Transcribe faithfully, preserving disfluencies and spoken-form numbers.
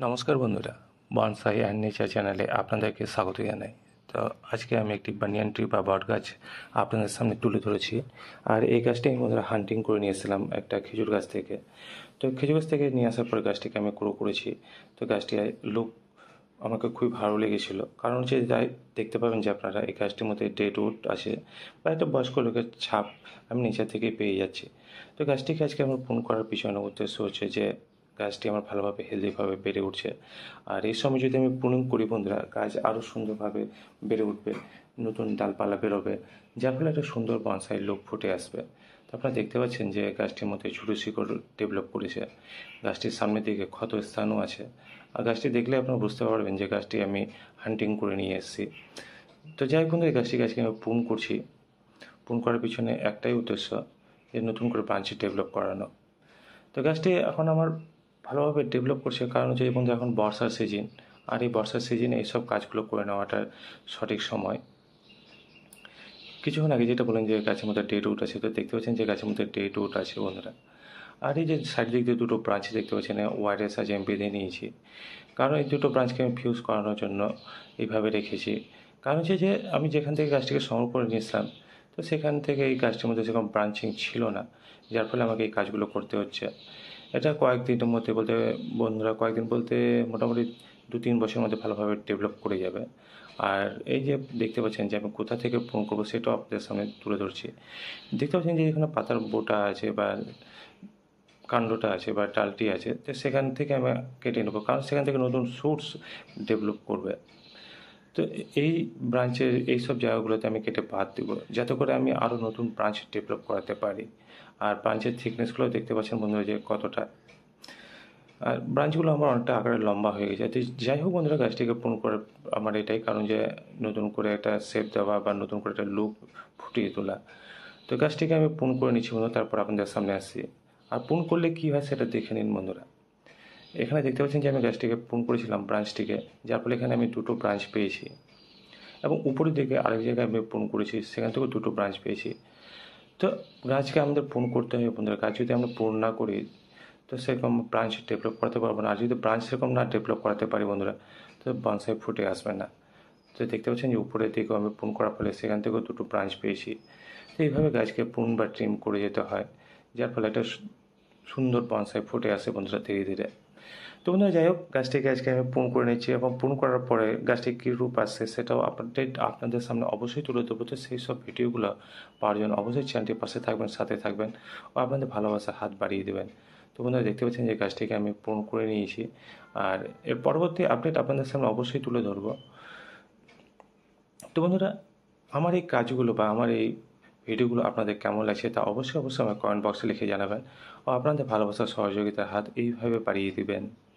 নমস্কার বন্ধুরা, bonsai and nature চ্যানেলে আপনাদেরকে স্বাগত জানাই। তো আজকে আমি একটি বানিয়ান ট্রি বা বট গাছ আপনাদের সামনে তুলে ধরেছি। আর এই গাছটি আমি বন্ধুরা হান্টিং করে নিয়ে এসেছিলাম একটা খেজুর গাছ থেকে। তো খেজুর গাছ থেকে নিয়ে আসার পরে গাছটিকে আমি গ্রো করেছি। তো গাছটি লুক আমাকে খুবই ভালো লেগেছিল, কারণ হচ্ছে যাই দেখতে পাবেন যে আপনারা এই গাছটির মধ্যে ডেড উড আছে বা একটা বয়স্ক লোকের ছাপ আমি নিচে থেকেই পেয়ে যাচ্ছি। তো গাছটিকে আজকে আমার পূরণ করার পিছনে উদ্দেশ্য হচ্ছে যে গাছটি আমার ভালোভাবে হেলদিভাবে বেড়ে উঠছে। আর এই সময় যদি আমি প্রুনিং করি বন্ধুরা, গাছ আরও সুন্দরভাবে বেড়ে উঠবে, নতুন ডালপালা বেরোবে, যার ফলে একটা সুন্দর বনসাই লুক ফুটে আসবে। তো আপনারা দেখতে পাচ্ছেন যে গাছটির মধ্যে ছোটো শিকড় ডেভেলপ করেছে, গাছটির সামনের দিকে ক্ষত স্থানও আছে। আর গাছটি দেখলে আপনারা বুঝতে পারবেন যে গাছটি আমি হান্টিং করে নিয়ে এসেছি। তো যাই হোক বন্ধু, এই গাছটি গাছকে আমি প্রুন করছি। প্রুন করার পিছনে একটাই উদ্দেশ্য, যে নতুন করে ব্রাঞ্চ ডেভেলপ করানো। তো গাছটি এখন আমার ভালোভাবে ডেভেলপ করছে, কারণ হচ্ছে বন্ধু এখন বর্ষার সিজন, আর এই বর্ষার সিজনে এইসব কাজগুলো করে নেওয়াটা সঠিক সময়। কিছুক্ষণ আগে যেটা বললেন যে গাছের মধ্যে ডেড উড আছে, তো দেখতে পাচ্ছেন যে গাছের মধ্যে ডেড উড আছে বন্ধুরা। আর এই যে সাইড দিক দিয়ে দুটো ব্রাঞ্চ দেখতে পাচ্ছেন, ওয়ারলেস আছে, আমি বেঁধে নিয়েছি, কারণ এই দুটো ব্রাঞ্চকে আমি ফিউজ করানোর জন্য এইভাবে রেখেছি। কারণ হচ্ছে যে আমি যেখান থেকে গাছটিকে সংগ্রহ করে নিয়েছিলাম, তো সেখান থেকে এই গাছটির মধ্যে সেরকম ব্রাঞ্চিং ছিল না, যার ফলে আমাকে এই কাজগুলো করতে হচ্ছে। এটা কয়েকদিনের মধ্যে বলতে বন্ধুরা কয়েকদিন বলতে মোটামুটি দু তিন বছরের মধ্যে ভালোভাবে ডেভেলপ করে যাবে। আর এই যে দেখতে পাচ্ছেন যে আমি কোথা থেকে পূরণ করবো সেটাও আপনাদের সামনে তুলে ধরছি। দেখতে পাচ্ছেন যে এখানে পাতার বোটা আছে বা কাণ্ডটা আছে বা ডালটি আছে, তো সেখান থেকে আমি কেটে নেবো, কারণ সেখান থেকে নতুন সোর্স ডেভেলপ করবে। তো এই ব্রাঞ্চের এইসব জায়গাগুলোতে আমি কেটে বাদ দেবো, যাতে করে আমি আরও নতুন ব্রাঞ্চ ডেভেলপ করাতে পারি। আর ব্রাঞ্চের থিকনেসগুলো দেখতে পাচ্ছেন বন্ধুরা যে কতটা, আর ব্রাঞ্চগুলো আমার অনেকটা আকারে লম্বা হয়ে গেছে। তো যাই হোক বন্ধুরা, গাছটিকে পূরণ করে আমার এটাই কারণ যে নতুন করে একটা শেপ দেওয়া বা নতুন করে একটা লুক ফুটিয়ে তোলা। তো গাছটিকে আমি পূরণ করে নিচ্ছি বন্ধু, তারপর আপনাদের সামনে আসছি। আর পূরণ করলে কী হয় সেটা দেখে নিন বন্ধুরা। এখানে দেখতে পাচ্ছেন যে আমি গাছটিকে পূরণ করেছিলাম ব্রাঞ্চটিকে, যার ফলে এখানে আমি দুটো ব্রাঞ্চ পেয়েছি, এবং উপরের দিকে আরেক জায়গায় আমি পূরণ করেছি, সেখান থেকেও দুটো ব্রাঞ্চ পেয়েছি। তো গাছকে আমাদের পূরণ করতে হবে বন্ধুরা, গাছ যদি আমরা পূরণ না করি তো সেরকম ব্রাঞ্চ ডেভেলপ করতে পারবো না। আর যদি ব্রাঞ্চ সেরকম না ডেভেলপ করাতে পারি বন্ধুরা, তো বনসাই ফুটে আসবে না। তো দেখতে পাচ্ছেন যে উপরের দিকেও আমি পূরণ করার ফলে সেখান থেকেও দুটো ব্রাঞ্চ পেয়েছি। তো এইভাবে গাছকে পূরণ বা ট্রিম করে যেতে হয়, যার ফলে একটা সুন্দর বনসাই ফুটে আসে বন্ধুরা ধীরে ধীরে। তো বন্ধুরা যাই হোক, গাছটিকে আজকে আমি পূরণ করে নিচ্ছি, এবং পূরণ করার পরে গাছটি কী রূপ আসছে সেটাও আপডেট আপনাদের সামনে অবশ্যই তুলে ধরবো। তো সেই সব ভিডিওগুলো পাওয়ার জন্য অবশ্যই চ্যানেলটির পাশে থাকবেন, সাথে থাকবেন ও আপনাদের ভালোবাসা হাত বাড়িয়ে দেবেন। তো বন্ধুরা দেখতে পাচ্ছেন যে গাছটিকে আমি পূরণ করে নিয়েছি, আর এর পরবর্তী আপডেট আপনাদের সামনে অবশ্যই তুলে ধরবো। তো বন্ধুরা, আমার এই কাজগুলো বা আমার এই ভিডিওগুলো আপনাদের কেমন লাগছে তা অবশ্যই অবশ্যই আমার কমেন্ট বক্সে লিখে জানাবেন, ও আপনাদের ভালোবাসার সহযোগিতার হাত এইভাবে বাড়িয়ে দিবেন।